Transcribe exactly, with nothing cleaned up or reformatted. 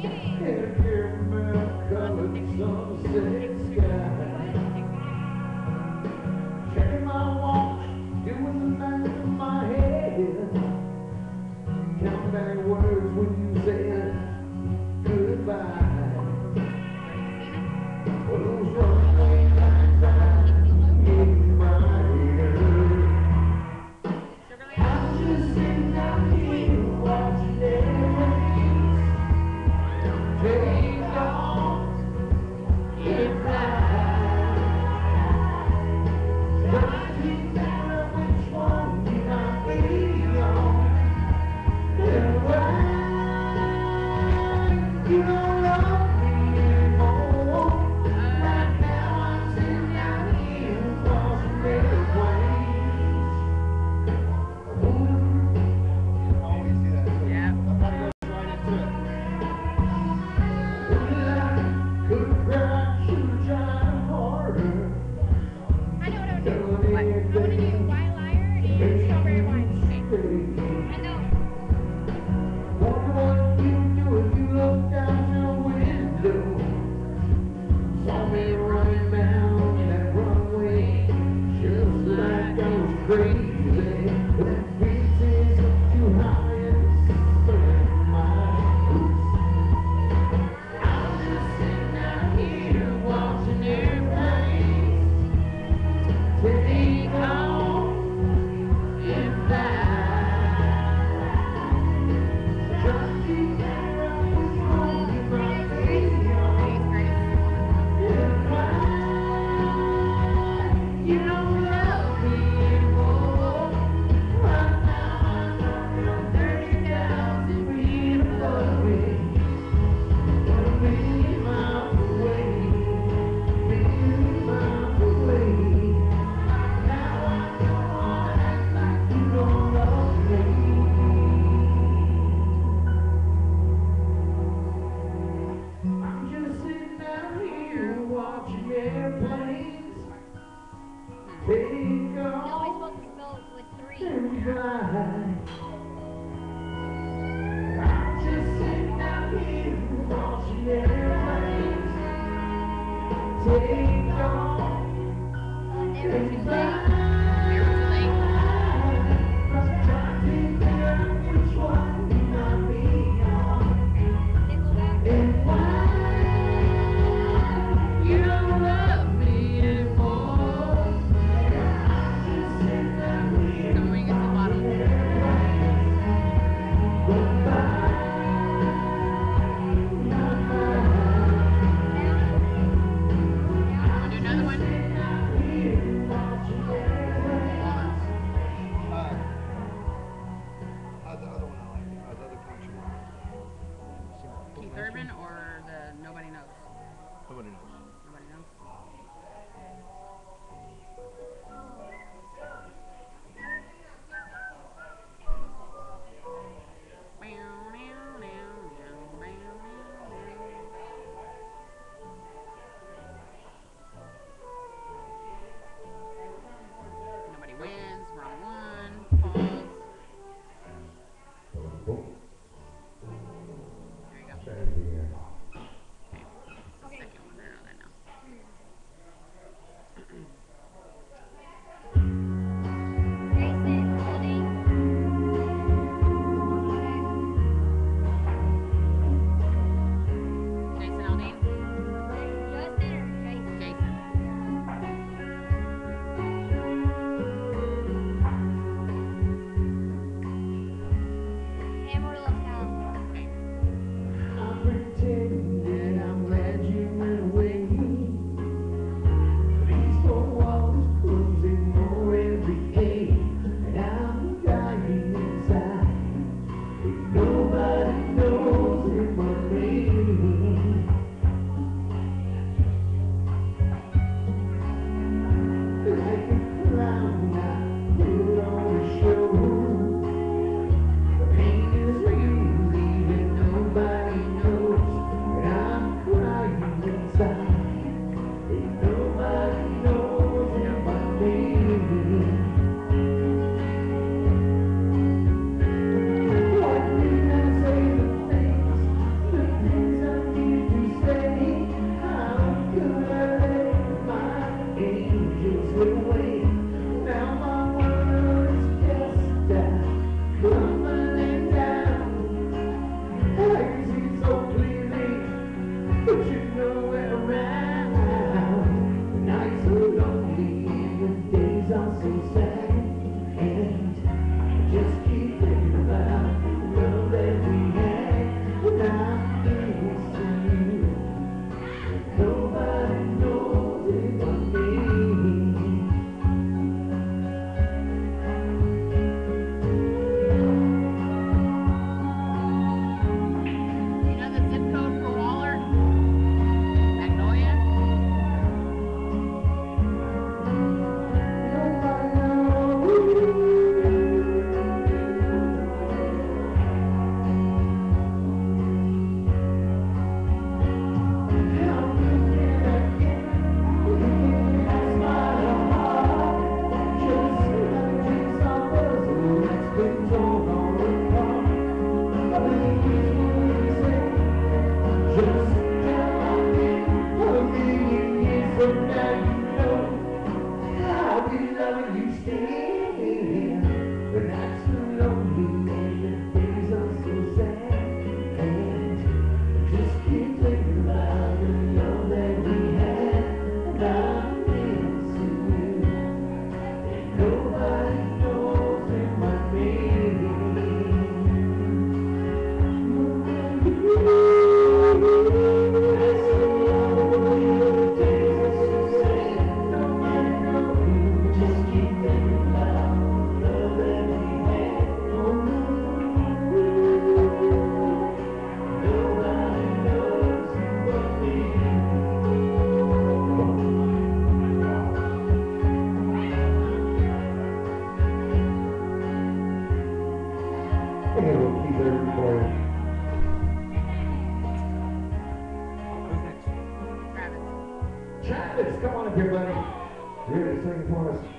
Checking my watch, doing the math in my head. Counting any words when you said goodbye. Well, those runaway lines I gave my ear. I'm just sitting down here watching everything take off and fly. Trying to figure out which one you might be on. And why you don't love me anymore. Right now I'm sitting down here watching airplanes. Always see that. Yeah. That goes right into it. Well, I could have cried, should have tried harder. I know what I would do. Done I want to do anything white liar and strawberry wine. straight. I know. Wonder what you'd do if you looked out your window. Saw me running down that runway, just like I was crazy. That beat is too high and burning my boots. I'm just sitting out here watching airplanes take off and fly. Trying to figure out which one you might be on. And why you don't love me anymore. Right now I'm on thirty thousand feet above me. But a million miles away, million miles away. Now I don't wanna act like you don't love me. I'm just sitting out here watching airplanes take You're always off supposed to spell it with three. and fly. I'm just sitting out here watching airplanes take off Never and too fly. late. Never too late. I'm trying to figure out which one you might be on. Nickelback. And why you don't love me anymore. I'm just sitting out here Going at the bottom. going by. Not Wanna do another one? sitting out here watching airplanes. Uh, uh, the other one I like. Uh, the other country one. Keith Urban or the Nobody Knows? Nobody knows. Nobody knows. Nobody wins. Wrong one. Pause. There you go. Okay. Second one now then. Just tell me a million years from now, you know I'll be loving you still. But that's so lonely and the days are so sad. And just keep thinking about the love that we had. And I'm missing you. And nobody knows in my name. Travis. Travis, come on up here, buddy. You're ready to sing for us.